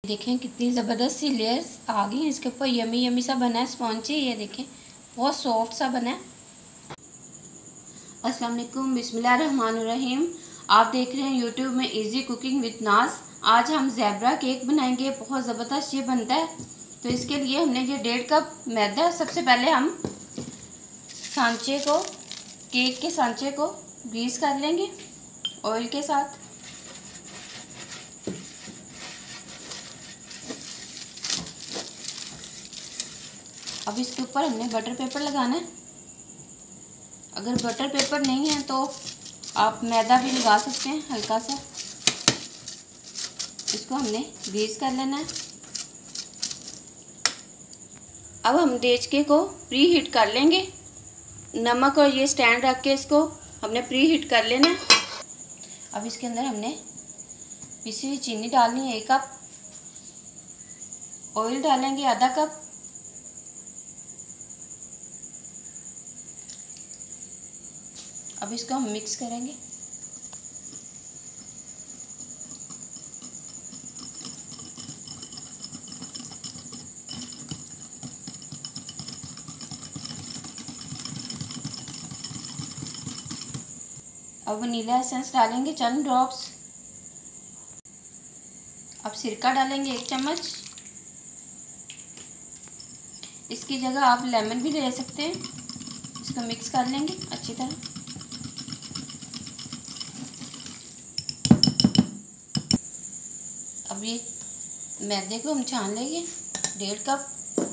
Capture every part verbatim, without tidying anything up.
देखें कितनी ज़बरदस्त सी लेयर्स आ गई हैं इसके ऊपर। यमी यमी सा बना है स्पॉन्जी। ये देखें बहुत सॉफ्ट सा बना है। अस्सलाम वालेकुम, बिस्मिल्लाहिर्रहमानिर्रहीम। आप देख रहे हैं यूट्यूब में इजी कुकिंग विद नाज। आज हम ज़ैबरा केक बनाएंगे। बहुत ज़बरदस्त ये बनता है। तो इसके लिए हमने ये डेढ़ कप मैदा। सबसे पहले हम सांचे को, केक के सांचे को ग्रीस कर लेंगे ऑयल के साथ। अब इसके ऊपर हमने बटर पेपर लगाना है। अगर बटर पेपर नहीं है तो आप मैदा भी लगा सकते हैं हल्का सा। इसको हमने ग्रीस कर लेना है। अब हम देचके को प्री हीट कर लेंगे। नमक और ये स्टैंड रख के इसको हमने प्री हीट कर लेना है। अब इसके अंदर हमने पिसी हुई चीनी डालनी है एक कप। ऑयल डालेंगे आधा कप। अब इसको हम मिक्स करेंगे। अब वनीला एसेंस डालेंगे चंद ड्रॉप्स। अब सिरका डालेंगे एक चम्मच। इसकी जगह आप लेमन भी ले सकते हैं। इसको मिक्स कर लेंगे अच्छी तरह। अब ये मैदे को हम छान लेंगे। डेढ़ कप।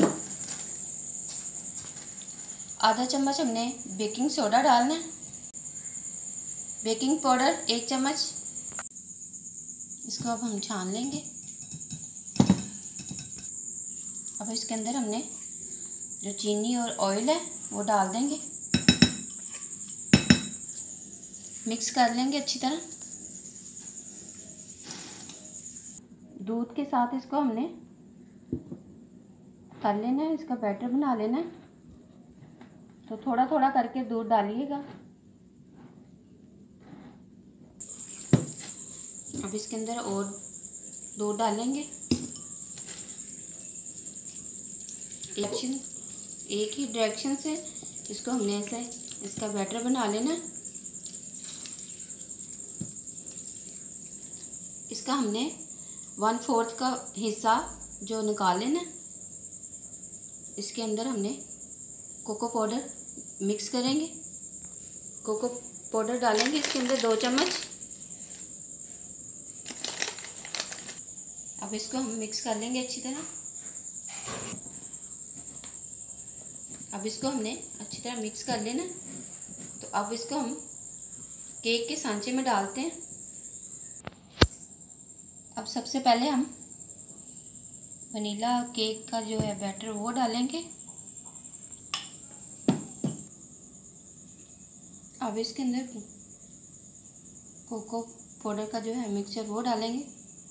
आधा चम्मच हमने बेकिंग सोडा डालना है। बेकिंग पाउडर एक चम्मच। इसको अब हम छान लेंगे। अब इसके अंदर हमने जो चीनी और ऑयल है वो डाल देंगे। मिक्स कर लेंगे अच्छी तरह। दूध के साथ इसको हमने तल लेना है। इसका बैटर बना लेना है। तो थोड़ा थोड़ा करके दूध डालिएगा। अब इसके अंदर और दूध डालेंगे। डायरेक्शन एक ही डायरेक्शन से इसको हमने ऐसे इसका बैटर बना लेना है। इसका हमने वन फोर्थ का हिस्सा जो निकाल लेना। इसके अंदर हमने कोको पाउडर मिक्स करेंगे। कोको पाउडर डालेंगे इसके अंदर दो चम्मच। अब इसको हम मिक्स कर लेंगे अच्छी तरह। अब इसको हमने अच्छी तरह मिक्स कर लेना। तो अब इसको हम केक के सांचे में डालते हैं। अब सबसे पहले हम वनीला केक का जो है बैटर वो डालेंगे। अब इसके अंदर कोको पाउडर का जो है मिक्सचर वो डालेंगे।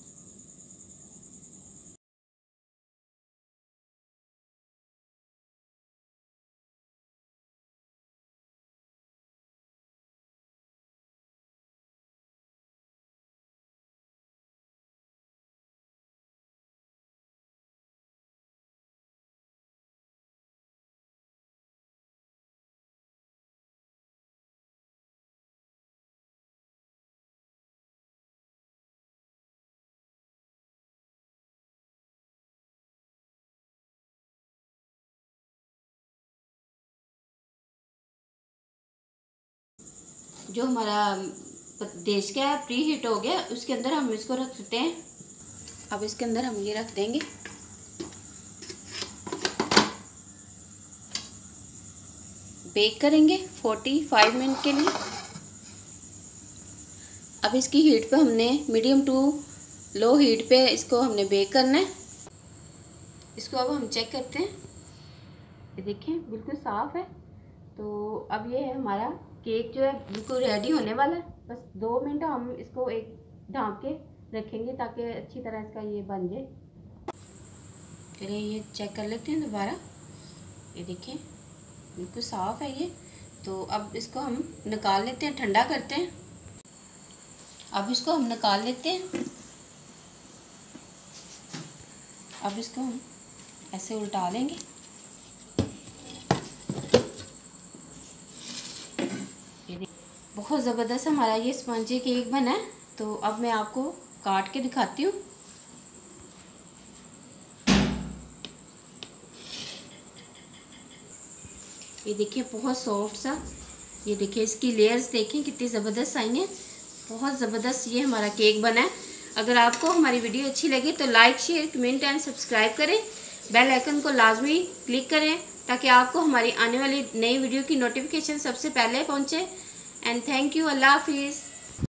जो हमारा देश का प्री हीट हो गया उसके अंदर हम इसको रख सकते हैं। अब इसके अंदर हम ये रख देंगे। बेक करेंगे पैंतालीस मिनट के लिए। अब इसकी हीट पे हमने मीडियम टू लो हीट पे इसको हमने बेक करना है। इसको अब हम चेक करते हैं। ये देखें बिल्कुल साफ़ है। तो अब ये है हमारा केक जो है बिल्कुल रेडी होने वाला है। बस दो मिनट हम इसको एक ढाँप के रखेंगे ताकि अच्छी तरह इसका ये बन जाए। चलिए ये चेक कर लेते हैं दोबारा। ये देखें बिल्कुल साफ़ है ये। तो अब इसको हम निकाल लेते हैं, ठंडा करते हैं। अब इसको हम निकाल लेते हैं। अब इसको हम ऐसे उल्टा लेंगे। ये बहुत ज़बरदस्त हमारा ये स्पंजी केक बना है। तो अब मैं आपको काट के दिखाती हूँ। ये देखिए बहुत सॉफ्ट सा, ये देखिए इसकी लेयर्स देखें कितनी ज़बरदस्त आई हैं। बहुत ज़बरदस्त ये हमारा केक बना है। अगर आपको हमारी वीडियो अच्छी लगे तो like share comment and subscribe करें। बेल आइकन को लाजमी क्लिक करें ताकि आपको हमारी आने वाली नई वीडियो की नोटिफिकेशन सबसे पहले पहुंचे। And thank you. अल्लाह हाफिज़।